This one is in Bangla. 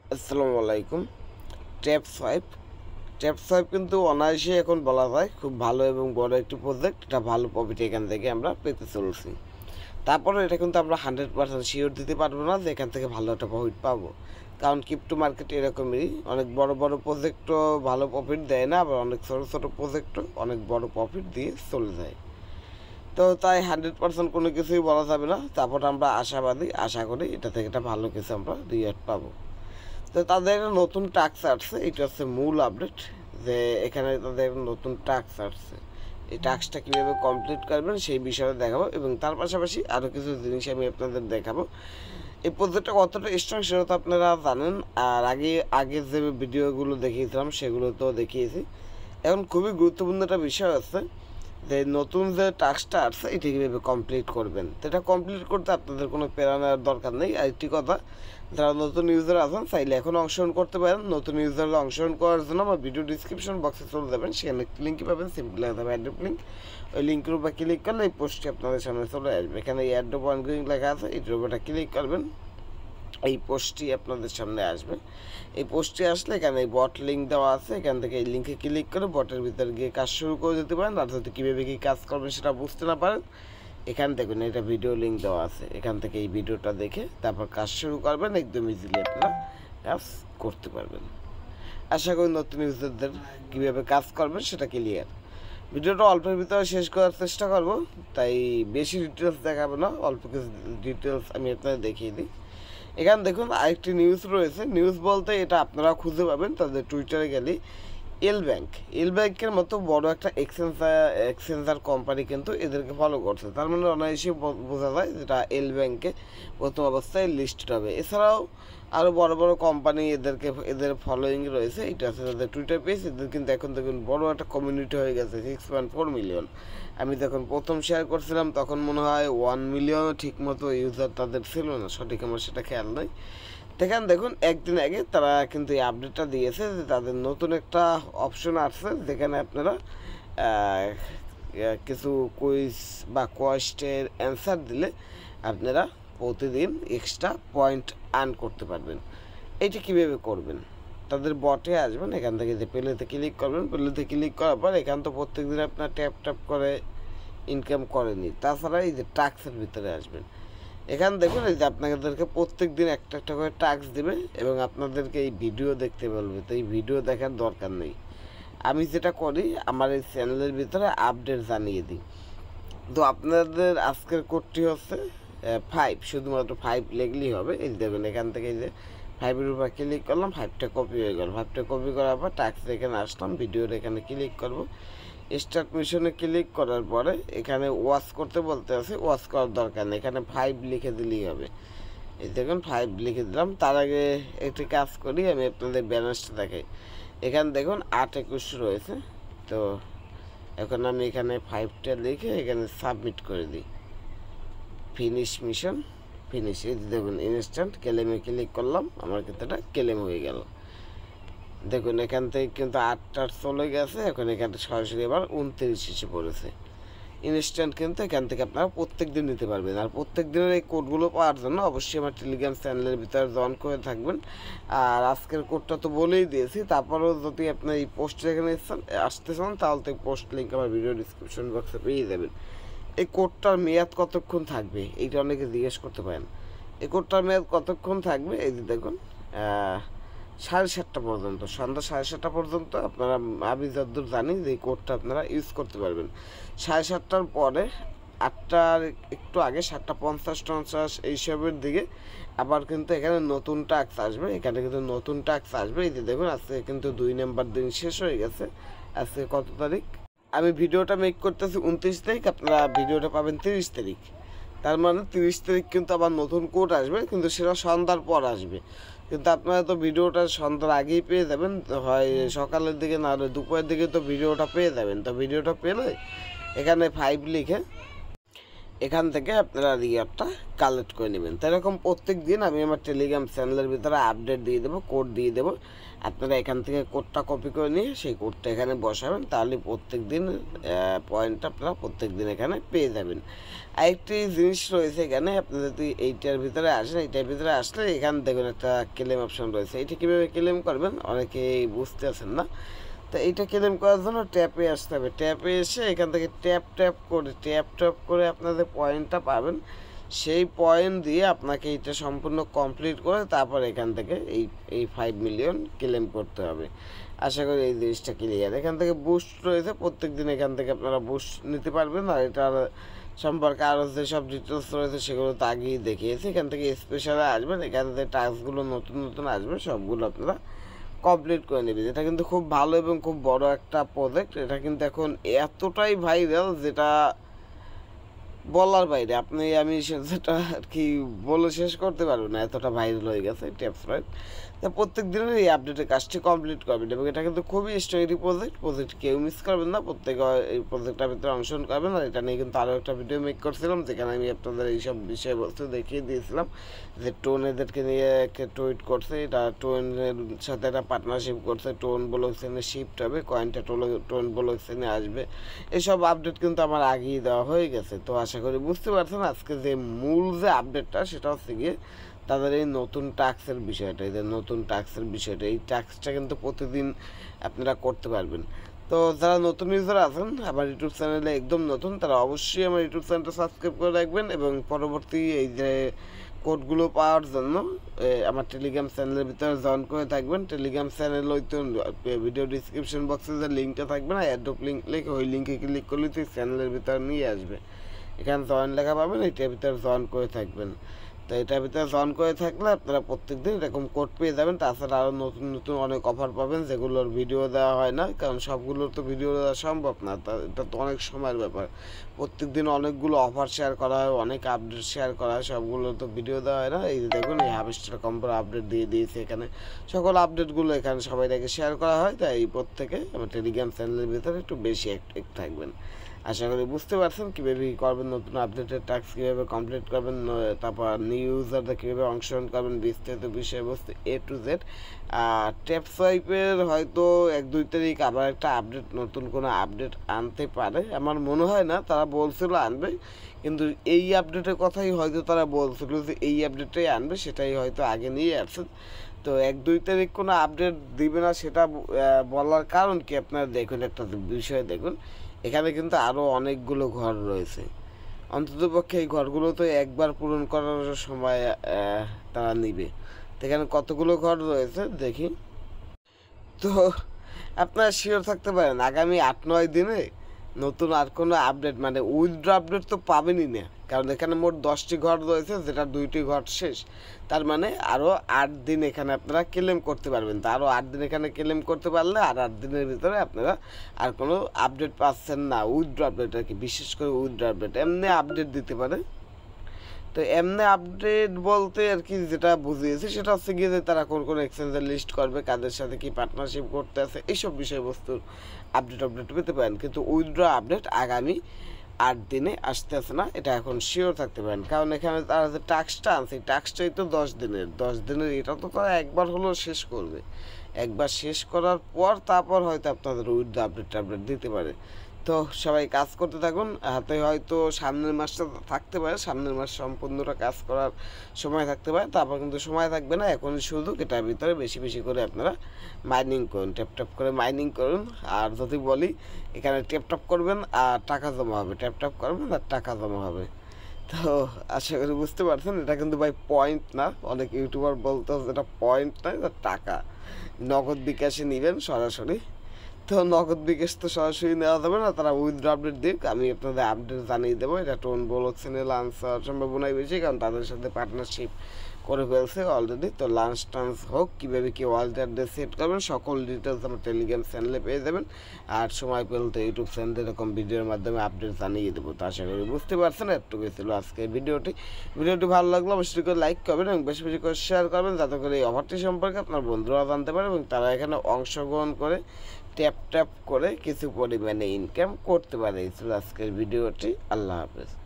আসসালামু আলাইকুম। ট্যাপ সোয়াইপ কিন্তু অনায়াসে এখন বলা যায় খুব ভালো এবং বড় একটি প্রজেক্ট। এটা ভালো প্রফিট এখান থেকে আমরা পেতে চলছি। তারপরে এটা কিন্তু আমরা 100% শিওর দিতে পারবো না যে এখান থেকে ভালো একটা প্রফিট পাবো, কারণ ক্রিপ্টো মার্কেট এরকমই। অনেক বড় বড় প্রজেক্টও ভালো প্রফিট দেয় না, আবার অনেক ছোটো ছোটো প্রজেক্টও অনেক বড় প্রফিট দিয়ে চলে যায়। তো তাই 100% কোনো কিছুই বলা যাবে না। তারপর আমরা আশা করি এটা থেকে একটা ভালো কিছু আমরা রিওয়ার্ড পাবো। তো তাদের নতুন টাস্ক আসছে, এটা হচ্ছে মূল আপডেট, যে এখানে তাদের নতুন টাস্ক আসছে। এই টাস্কটা কীভাবে কমপ্লিট করবেন সেই বিষয়ে দেখাবো, এবং তার পাশাপাশি আরও কিছু জিনিস আমি আপনাদের দেখাবো। এই প্রজেক্টটা কতটা স্ট্রং সেটা তো আপনারা জানেন, আর আগে যে ভিডিওগুলো দেখিয়েছিলাম সেগুলো তো দেখিয়েছি। এখন খুবই গুরুত্বপূর্ণ একটা বিষয় আছে যে নতুন যে টাস্কটা আসছে এটা কীভাবে কমপ্লিট করবেন। তো এটা কমপ্লিট করতে আপনাদের কোনো প্রেরণা নেওয়ার দরকার নেই। আর একটি কথা, যারা নতুন ইউজার আছেন চাইলে এখন অংশগ্রহণ করতে পারেন। নতুন ইউজাররা অংশগ্রহণ করার জন্য আমার ভিডিও ডিসক্রিপশন বক্সে চলে যাবেন, সেখানে লিঙ্কই পাবেন, সিম্পলি যাবে অ্যাড্রপ লিঙ্ক। ওই লিঙ্কের উপর ক্লিক করলে এই পোস্টটি আপনাদের সামনে চলে আসবে। এখানে অ্যাড্রপ অনগোয়িং লেখা আছে, এইটার উপরটা ক্লিক করবেন, এই পোস্টটি আপনাদের সামনে আসবে। এই পোস্টটি আসলে এখানে এই বট লিঙ্ক দেওয়া আছে, এখান থেকে এই লিঙ্কে ক্লিক করে বটের ভিতরে গিয়ে কাজ শুরু করে দিতে পারেন। আর যদি কীভাবে কী কাজ করবেন সেটা বুঝতে না পারেন, এখান দেখুন এটা ভিডিও লিঙ্ক দেওয়া আছে, এখান থেকে এই ভিডিওটা দেখে তারপর কাজ শুরু করবেন। একদম ইজিলি আপনারা কাজ করতে পারবেন। আশা করি নতুন ইউজারদের কীভাবে কাজ করবেন সেটা ক্লিয়ার। ভিডিওটা অল্পের ভিতরে শেষ করার চেষ্টা করব, তাই বেশি ডিটেলস দেখাবো না, অল্প কিছু ডিটেলস আমি আপনাদের দেখিয়ে দিই। এখানে দেখুন আরেকটি নিউজ রয়েছে। নিউজ বলতে এটা আপনারা খুঁজে পাবেন তাদের টুইটারে গেলে। এল ব্যাংকের মতো বড় একটা এক্সচেঞ্জার কোম্পানি কিন্তু এদেরকে ফলো করছে, তার মানে অনায়াসে বোঝা যায় যেটা এল ব্যাংকে প্রথম অবস্থায় লিস্টেড হবে। এছাড়াও আরও বড় বড় কোম্পানি এদের ফলোয়িং রয়েছে। এটা আছে তাদের টুইটার পেজ। এদের কিন্তু এখন দেখুন বড় একটা কমিউনিটি হয়ে গেছে, 6.4 মিলিয়ন। আমি যখন প্রথম শেয়ার করছিলাম তখন মনে হয় 1 মিলিয়নও ঠিক মতো ইউজার তাদের ছিল না, সঠিক আমার সেটা খেয়াল নয়। দেখেন একদিন আগে তারা কিন্তু এই আপডেটটা দিয়েছে যে তাদের নতুন একটা অপশন আসছে, যেখানে আপনারা কিছু কুইজ বা কোয়েস্টের অ্যান্সার দিলে আপনারা প্রতিদিন এক্সট্রা পয়েন্ট আর্ন করতে পারবেন। এইটা কীভাবে করবেন, তাদের বটে আসবেন, এখান থেকে যে প্লেতে ক্লিক করবেন, প্লেতে ক্লিক করার পর এখান তো প্রত্যেক দিন আপনার ট্যাপ করে ইনকাম করেনি। তাছাড়া এই যে টাস্কের ভিতরে আসবেন, এখানে দেখুন এই যে আপনাদেরকে প্রত্যেক দিন একটা একটা করে টাস্ক দেবে এবং আপনাদেরকে এই ভিডিও দেখতে বলবে। তো এই ভিডিও দেখার দরকার নেই, আমি যেটা করি আমার এই চ্যানেলের ভিতরে আপডেট জানিয়ে দিই। তো আপনাদের আজকের কোডটি হচ্ছে 5, শুধুমাত্র 5 লিখলেই হবে। এই দেখুন এখান থেকে এই যে 5-এর উপর ক্লিক করলাম, 5টা কপি হয়ে গেল। 5টা কপি করার পর টাস্ক এখানে আসলাম, ভিডিওর এখানে ক্লিক করব, স্টার্ট মিশনে ক্লিক করার পরে এখানে ওয়াচ করতে বলতে আছে, ওয়াচ করার দরকার নেই, এখানে 5 লিখে দিলেই হবে। এই দেখুন 5 লিখে দিলাম। তার আগে একটি কাজ করি, আমি আপনাদের ব্যালেন্সটা দেখাই। এখানে দেখুন 8-21 রয়েছে। তো এখন আমি এখানে 5টা লিখে এখানে সাবমিট করে দিই, ফিনিশ মিশন, ফিনিশ। এই দেখুন ইনস্ট্যান্ট ক্লেমে ক্লিক করলাম, আমার কিন্তু এটা ক্লেম হয়ে গেল। দেখুন এখান থেকে কিন্তু 8টা চলে গেছে, এখন এখানে সরাসরি আবার 29 এসে পড়েছে। ইনস্ট্যান্ট কিন্তু এখান থেকে আপনারা প্রত্যেক দিন নিতে পারবেন। আর প্রত্যেক দিনের এই কোডগুলো পাওয়ার জন্য অবশ্যই আমার টেলিগ্রাম চ্যানেলের ভিতরে জয়েন করে থাকবেন। আর আজকের কোডটা তো বলেই দিয়েছি, তারপরেও যদি আপনি এই পোস্টে এখানে আসতে চান তাহলে তো পোস্ট লিঙ্ক আমার ভিডিও ডিসক্রিপশন বক্সে পেয়ে যাবেন। এই কোডটার মেয়াদ কতক্ষণ থাকবে এইটা অনেকে জিজ্ঞেস করতে পারেন। এই কোডটার মেয়াদ কতক্ষণ থাকবে, এই যে দেখুন 7:30 পর্যন্ত, সন্ধ্যা 7:30 পর্যন্ত আপনারা, আমি যতদূর জানি যে এই কোডটা আপনারা ইউজ করতে পারবেন। 7:30টার পরে 8টার একটু আগে 7:50-50 এইসবের দিকে আবার কিন্তু এখানে নতুন টাস্ক আসবে। এখানে কিন্তু নতুন টাস্ক আসবে। এই যে দেখুন আজকে কিন্তু 2 নম্বর দিন শেষ হয়ে গেছে। আজকে কত তারিখ, আমি ভিডিওটা মেক করতেছি 29 তারিখ, আপনারা ভিডিওটা পাবেন 30 তারিখ। তার মানে 30 তারিখ কিন্তু আবার নতুন কোড আসবে, কিন্তু সেটা সন্ধ্যার পর আসবে। কিন্তু আপনারা তো ভিডিওটা সন্ধ্যার আগেই পেয়ে যাবেন, হয় সকালের দিকে না হলে দুপুরের দিকে তো ভিডিওটা পেয়ে যাবেন। তো ভিডিওটা পেলে এখানে 5 লিখে এখান থেকে আপনারা রিওয়ার্ডটা কালেক্ট করে নেবেন। তো এরকম প্রত্যেক দিন আমি আমার টেলিগ্রাম চ্যানেলের ভিতরে আপডেট দিয়ে দেবো, কোড দিয়ে দেবো। আপনারা এখান থেকে কোডটা কপি করে নিয়ে সেই কোডটা এখানে বসাবেন, তাহলে প্রত্যেক দিন পয়েন্ট আপনারা প্রত্যেক দিন এখানে পেয়ে যাবেন। আরেকটি জিনিস রয়েছে এখানে, আপনি যদি এইটার ভিতরে আসেন, এইটার ভিতরে আসলে এখানে দেখুন একটা ক্লেম অপশন রয়েছে। এইটা কীভাবে ক্লেম করবেন অনেকেই বুঝতে আছেন না। তো এইটা ক্লেম করার জন্য ট্যাপে আসতে হবে। ট্যাপে এসে এখান থেকে ট্যাপ করে আপনাদের পয়েন্টটা পাবেন। সেই পয়েন্ট দিয়ে আপনাকে এইটা সম্পূর্ণ কমপ্লিট করে তারপর এখান থেকে এই 5 মিলিয়ন ক্লেম করতে হবে। আশা করি এই জিনিসটা ক্লিয়ার। এখান থেকে বুস্ট রয়েছে, প্রত্যেক দিন এখান থেকে আপনারা বুস্ট নিতে পারবেন। আর এটার সম্পর্কে আরও যেসব ডিটেলস রয়েছে সেগুলো তো আগেই দেখিয়েছি। এখান থেকে স্পেশালে আসবেন, এখান থেকে টাস্কগুলো নতুন আসবে, সবগুলো আপনারা কমপ্লিট করে নেবেন। এটা কিন্তু খুব ভালো এবং খুব বড় একটা প্রজেক্ট। এটা কিন্তু এখন এতটাই ভাইরাল যেটা বলার বাইরে। আমি সেটা আর কি বলে শেষ করতে পারবো না, এতটা ভাইরাল হয়ে গেছে ট্যাপসফ্রাইড। তা প্রত্যেক দিনের এই আপডেটের কাজটি কমপ্লিট করবেন এবং এটা কিন্তু খুবই স্টোরি প্রজেক্ট কেউ মিস করবেন না, প্রত্যেকে এই প্রজেক্টটার ভিতরে অংশগ্রহণ করবেন। আর এটা নিয়ে কিন্তু আরও একটা ভিডিও মেক করছিলাম, যেখানে আমি আপনাদের এইসব বিষয়বস্তু দেখিয়ে দিয়েছিলাম যে টোন এদেরকে নিয়ে টুইট করছে। এটা টোনের সাথে একটা পার্টনারশিপ করছে, টোন ব্লকচেনে শিফট হবে, কয়েনটা টোন ব্লকচেনে আসবে। এসব আপডেট কিন্তু আমার আগেই দেওয়া হয়ে গেছে। তো আশা করি বুঝতে পারছেন আজকে যে মূল যে আপডেটটা সেটা হচ্ছে গিয়ে তাদের এই নতুন টাস্কের বিষয়টা। এই টাস্কটা কিন্তু প্রতিদিন আপনারা করতে পারবেন। তো যারা নতুন ইউজার আছেন আমার ইউটিউব চ্যানেলে একদম নতুন, তারা অবশ্যই আমার ইউটিউব চ্যানেলটা সাবস্ক্রাইব করে রাখবেন এবং পরবর্তী এই যে কোডগুলো পাওয়ার জন্য আমার টেলিগ্রাম চ্যানেলের ভিতরে জয়েন করে থাকবেন। টেলিগ্রাম চ্যানেল হয়তো ভিডিও ডিসক্রিপশন বক্সে যে লিঙ্কটা থাকবে না, অ্যাড্রপ লিঙ্ক লিখে ওই লিঙ্কে ক্লিক করলে তো চ্যানেলের ভিতরে নিয়ে আসবে। এখানে জয়েন লেখা পাবেন, এইটার ভিতরে জয়েন করে থাকবেন। তো এটার ভিতরে জয়েন করে থাকলে আপনারা প্রত্যেক দিন এরকম কোড পেয়ে যাবেন। তাছাড়া আরও নতুন অনেক অফার পাবেন যেগুলোর ভিডিও দেওয়া হয় না, কারণ সবগুলোর তো ভিডিও দেওয়া সম্ভব না। এটা তো অনেক সময়ের ব্যাপার। প্রত্যেক দিন অনেকগুলো অফার শেয়ার করা হয়, অনেক আপডেট শেয়ার করা হয়, সবগুলো তো ভিডিও দেওয়া হয় না। এই যে দেখুন এই হারভেস্টার কম্পোর আপডেট দিয়ে দিয়েছে, এখানে সকল আপডেটগুলো এখানে সবাই থেকে শেয়ার করা হয়। তাই এই প্রত্যেকে আমার টেলিগ্রাম চ্যানেলের ভিতরে একটু বেশি অ্যাক্টিভ থাকবেন। আশা করি বুঝতে পারছেন কীভাবে করবেন, নতুন আপডেটের টাস্ক কীভাবে কমপ্লিট করবেন, তারপর নিউ ইউজারদের কীভাবে অংশগ্রহণ করবেন, বিস্তারিত বিষয়বস্তু A to Z। আর ট্যাপসোয়াইপের হয়তো 1-2 তারিখ আবার একটা আপডেট, নতুন কোনো আপডেট আনতে পারে। আমার মনে হয় না, তারা বলছিল আনবে, কিন্তু এই আপডেটের কথাই হয়তো তারা বলছিল যে এই আপডেটটাই আনবে, সেটাই হয়তো আগে নিয়ে আসছে। তো 1-2 তারিখ কোনো আপডেট দিবে না সেটা বলার কারণ কি, আপনারা দেখুন একটা বিষয় দেখুন, এখানে কিন্তু আরও অনেকগুলো ঘর রয়েছে। অন্ততপক্ষে এই ঘরগুলো তো একবার পূরণ করার সময় তারা নিবে। তো এখানে কতগুলো ঘর রয়েছে দেখি। তো আপনারা শিওর থাকতে পারেন আগামী 8-9 দিনে নতুন আর কোনো আপডেট মানে উইথড্র আপডেট তো পাবেনই না, কারণ এখানে মোট 10টি ঘর রয়েছে, যেটা 2টি ঘর শেষ। তার মানে আরও 8 দিন এখানে আপনারা ক্লেম করতে পারবেন। তো আরও 8 দিন এখানে ক্লেম করতে পারলে আর 8 দিনের ভিতরে আপনারা আর কোনো আপডেট পাচ্ছেন না, উইথড্র আপডেট আর কি, বিশেষ করে উইথড্র আপডেট। এমনি আপডেট দিতে পারে। তো এমনি আপডেট বলতে আর কি যেটা বুঝিয়েছি সেটা হচ্ছে গিয়ে যে তারা কোন এক্সচেঞ্জের লিস্ট করবে, কাদের সাথে কি পার্টনারশিপ করতে আছে, এইসব বিষয়বস্তুর আপডেট পেতে পারেন। কিন্তু উইথড্র আপডেট আগামী 8 দিনে আসতে আসে না, এটা এখন শিওর থাকতে পারেন। কারণ এখানে তারা যে টাস্কটা আনছে এই টাস্কটাই তো 10 দিনের এটা তো তারা একবার হলেও শেষ করবে। একবার শেষ করার পর তারপর হয়তো আপনাদের উইথড্র আপডেট দিতে পারে। তো সবাই কাজ করতে থাকুন, হাতে হয়তো সামনের মাসটা থাকতে পারে, সামনের মাস সম্পূর্ণটা কাজ করার সময় থাকতে পারে, তারপর কিন্তু সময় থাকবে না। এখনই শুধু এটার ভিতরে বেশি করে আপনারা মাইনিং করুন, ট্যাপ করে মাইনিং করুন। আর যদি বলি এখানে ট্যাপ করবেন আর টাকা জমা হবে, ট্যাপ করবেন আর টাকা জমা হবে। তো আশা করি বুঝতে পারছেন এটা কিন্তু ভাই পয়েন্ট না, অনেক ইউটিউবার বলতে এটা পয়েন্ট না, এটা টাকা। নগদ বিকাশে নেবেন সরাসরি। তো নগদ বিকাশ তো সরাসরি নেওয়া যাবে না, তারা উইথড্র আপডেট দিক, আমি আপনাদের আপডেট জানিয়ে দেবো। এটা টোন ব্লকচেনে লাঞ্চ হওয়ার সম্ভাবনাই বেশি, কারণ তাদের সাথে পার্টনারশিপ করে ফেলছে অলরেডি। তো লাঞ্চ টাঞ্চ হোক, কীভাবে কী ওয়ালেট অ্যাড্রেস সেট করবেন সকল ডিটেলস আমার টেলিগ্রাম চ্যানেলে পেয়ে যাবেন। আর সময় পেলে তো ইউটিউব চ্যানেলে এরকম ভিডিওর মাধ্যমে আপডেট জানিয়ে দেবো। তো আশা করি বুঝতে পারছেন, এতটুকু ছিল আজকে ভিডিওটি ভালো লাগলো অবশ্যই করে লাইক করবেন এবং বেশি করে শেয়ার করবেন, যাতে করে এই অফারটি সম্পর্কে আপনার বন্ধুরা জানতে পারে এবং তারা এখানে অংশগ্রহণ করে ট্যাপ করে কিছু পরিমাণে ইনকাম করতে পারে। এই ছিল আজকের ভিডিওটি। আল্লাহ হাফেজ।